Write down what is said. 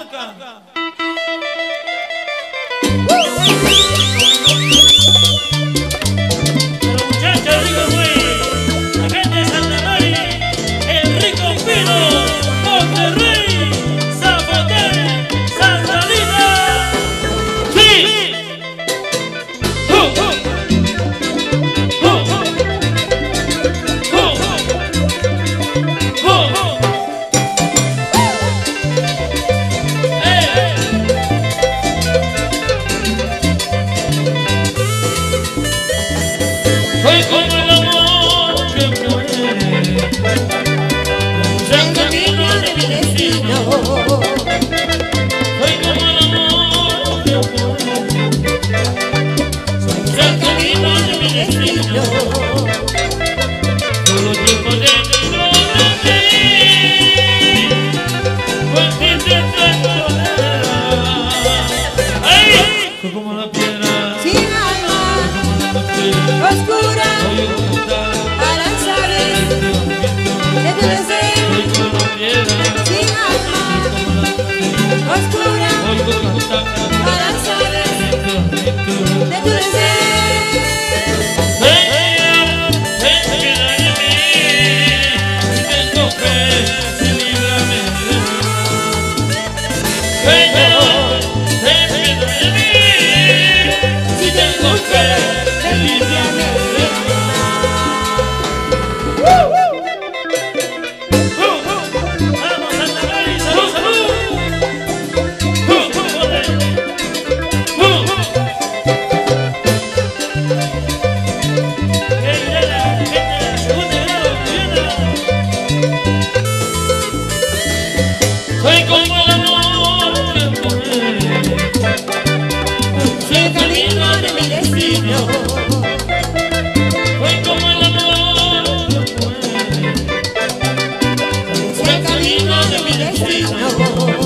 Soy como el amor que muere, el camino de mi destino. Soy como el amor que muere, el camino de mi destino. Solo llevo dentro de mí, pues mi ay, soy como la piedra sin alma, oscura, para saber de tu deseo. Sin alma, oscura, para saber de tu deseo. Soy como el amor que muere, el camino de mi destino. Soy como el amor que muere, el camino de mi destino.